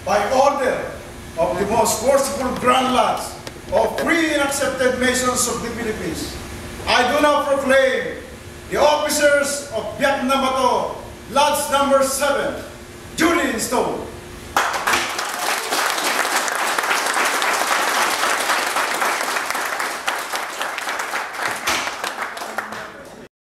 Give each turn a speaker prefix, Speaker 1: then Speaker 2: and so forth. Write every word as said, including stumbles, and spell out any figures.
Speaker 1: by order of the most worshipful Grand Lodge of free and accepted Masons of the Philippines, I do now proclaim the officers of Biak-na-Bato, Lodge number seven, duly installed.